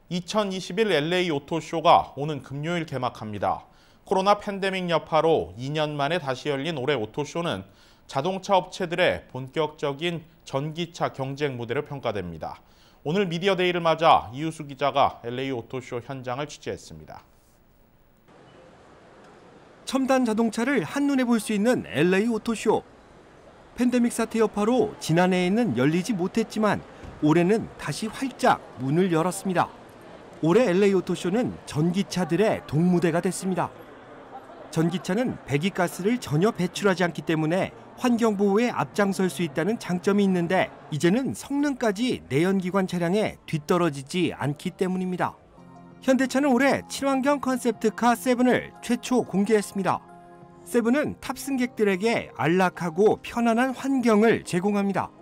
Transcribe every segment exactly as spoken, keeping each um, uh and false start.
이천이십일 엘에이 오토쇼가 오는 금요일 개막합니다. 코로나 팬데믹 여파로 이 년 만에 다시 열린 올해 오토쇼는 자동차 업체들의 본격적인 전기차 경쟁 무대로 평가됩니다. 오늘 미디어데이를 맞아 이우수 기자가 엘에이 오토쇼 현장을 취재했습니다. 첨단 자동차를 한눈에 볼 수 있는 엘에이 오토쇼. 팬데믹 사태 여파로 지난해에는 열리지 못했지만 올해는 다시 활짝 문을 열었습니다. 올해 엘에이 오토쇼는 전기차들의 동무대가 됐습니다. 전기차는 배기가스를 전혀 배출하지 않기 때문에 환경보호에 앞장설 수 있다는 장점이 있는데 이제는 성능까지 내연기관 차량에 뒤떨어지지 않기 때문입니다. 현대차는 올해 친환경 컨셉트카 세븐을 최초 공개했습니다. 세븐은 탑승객들에게 안락하고 편안한 환경을 제공합니다.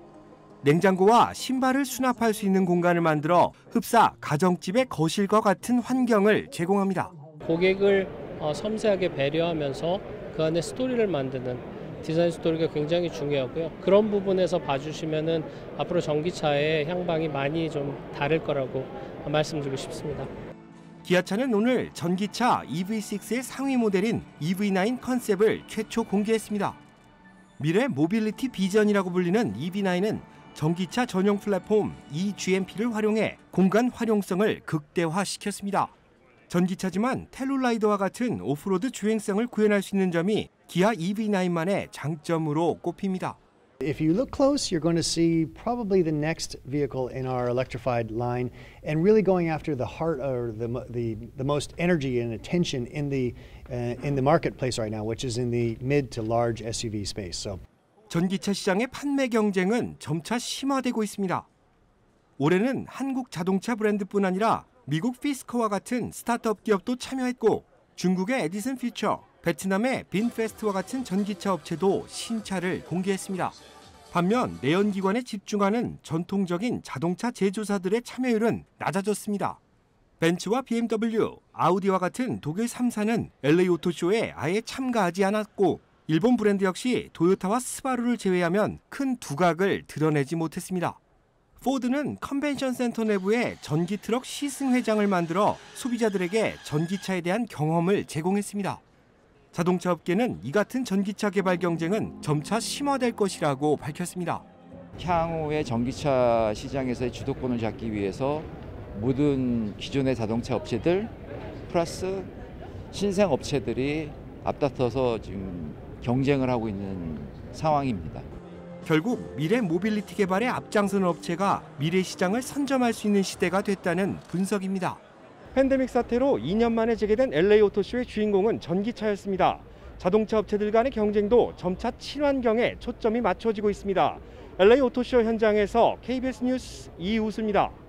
냉장고와 신발을 수납할 수 있는 공간을 만들어 흡사 가정집의 거실과 같은 환경을 제공합니다. 고객을 섬세하게 배려하면서 그 안에 스토리를 만드는 디자인 스토리가 굉장히 중요하고요. 그런 부분에서 봐주시면은 앞으로 전기차의 향방이 많이 좀 다를 거라고 말씀드리고 싶습니다. 기아차는 오늘 전기차 이브이식스의 상위 모델인 이브이 나인 컨셉을 최초 공개했습니다. 미래 모빌리티 비전이라고 불리는 이브이 나인은 전기차 전용 플랫폼 이지엠피를 활용해 공간 활용성을 극대화시켰습니다. 전기차지만 텔룰라이더와 같은 오프로드 주행성을 구현할 수 있는 점이 기아 이브이 나인만의 장점으로 꼽힙니다. If you look close, you're going to see probably the next vehicle in our electrified line, and really going after the heart or the the the most energy and attention in the uh, in the marketplace right now, which is in the mid to large 에스유브이 space. So. 전기차 시장의 판매 경쟁은 점차 심화되고 있습니다. 올해는 한국 자동차 브랜드뿐 아니라 미국 피스커와 같은 스타트업 기업도 참여했고 중국의 에디슨 퓨처, 베트남의 빈페스트와 같은 전기차 업체도 신차를 공개했습니다. 반면 내연기관에 집중하는 전통적인 자동차 제조사들의 참여율은 낮아졌습니다. 벤츠와 비엠더블유, 아우디와 같은 독일 삼 사는 엘에이 오토쇼에 아예 참가하지 않았고 일본 브랜드 역시 도요타와 스바루를 제외하면 큰 두각을 드러내지 못했습니다. 포드는 컨벤션 센터 내부에 전기 트럭 시승 회장을 만들어 소비자들에게 전기차에 대한 경험을 제공했습니다. 자동차 업계는 이 같은 전기차 개발 경쟁은 점차 심화될 것이라고 밝혔습니다. 향후의 전기차 시장에서의 주도권을 잡기 위해서 모든 기존의 자동차 업체들 플러스 신생 업체들이 앞다퉈서 지금 경쟁을 하고 있는 상황입니다. 결국 미래 모빌리티 개발에 앞장서는 업체가 미래 시장을 선점할 수 있는 시대가 됐다는 분석입니다. 팬데믹 사태로 이 년 만에 재개된 엘에이 오토쇼의 주인공은 전기차였습니다. 자동차 업체들 간의 경쟁도 점차 친환경에 초점이 맞춰지고 있습니다. 엘에이 오토쇼 현장에서 케이비에스 뉴스 이우수입니다.